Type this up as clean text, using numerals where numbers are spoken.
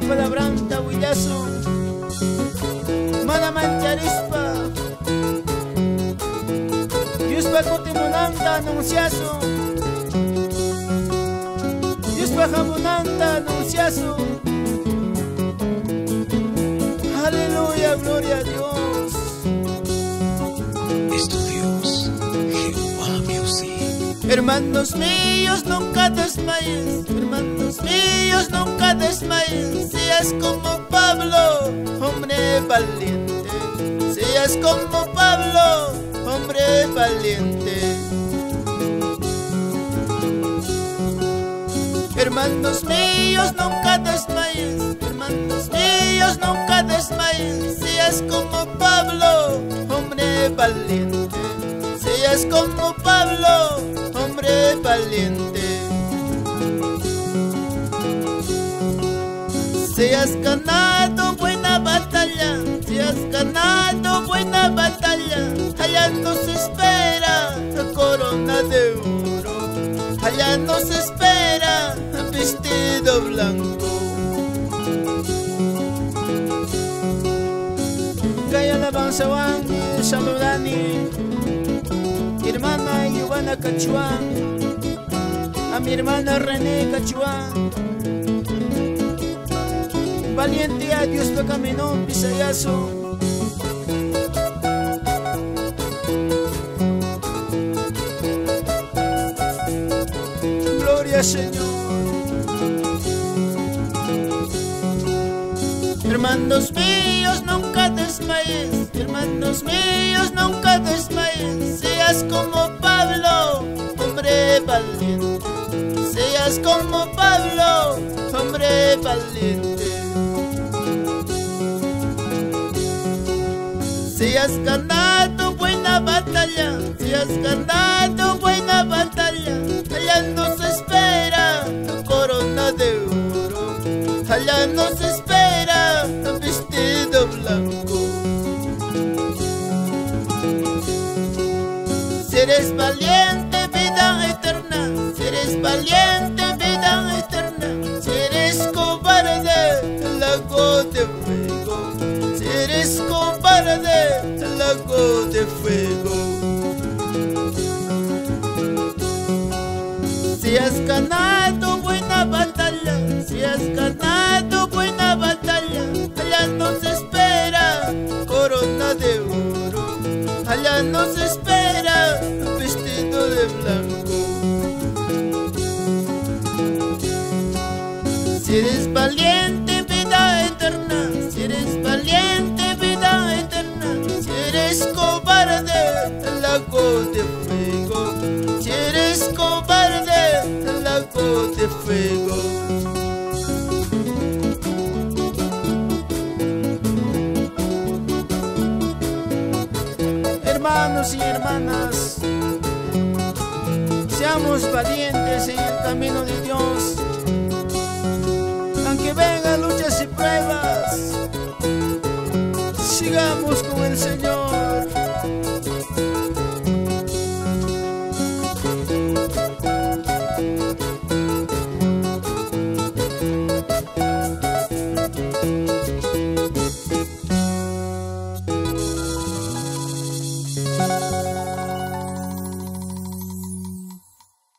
palabranta huillazo mana mancharispa Diospa kutimunanta anunciazo Diospa jamunanta anunciazo Aleluya, gloria a Dios. Estudios Jehová Music. Hermanos míos, nunca desmayes. Hermanos míos, nunca desmayes. Seas como Pablo, hombre valiente. Seas como Pablo, hombre valiente. Hermanos míos, nunca desmayes. Hermanos míos, nunca desmayes. Seas como Pablo, hombre valiente. Seas como Pablo, hombre valiente. Seas ganado buena batalla. Seas ganado buena batalla. Allá nos espera la corona de oro. Allá nos espera el vestido blanco. Kaya alabanza wangi saludani hermana Giovanna Cachuán, a mi hermana René Cachuán. Valiente a Dios lo caminó un pisayazo. Gloria al Señor. Hermanos míos, nunca desmayes. Hermanos míos, nunca desmayes. Seas como Pablo, hombre valiente. Seas como Pablo, hombre valiente. Seas ganado buena batalla. Seas ganado buena batalla. Allá nos espera la corona de oro. Allá nos espera el vestido blanco. Si eres valiente, vida eterna. Si eres valiente, vida eterna. Si eres cobarde, el lago de fuego. Si eres cobarde, el lago de fuego. Si has ganado buena batalla, si has ganado buena batalla, allá nos espera corona de oro, allá nos espera vestido de blanco. Si eres valiente, vida eterna. Si eres valiente, vida eterna. Si eres cobarde, el lago de fuego. Si eres cobarde, el lago de fuego. Hermanos y hermanas, seamos valientes en el camino de Dios. Aunque vengan luchas y pruebas, sigamos con el Señor.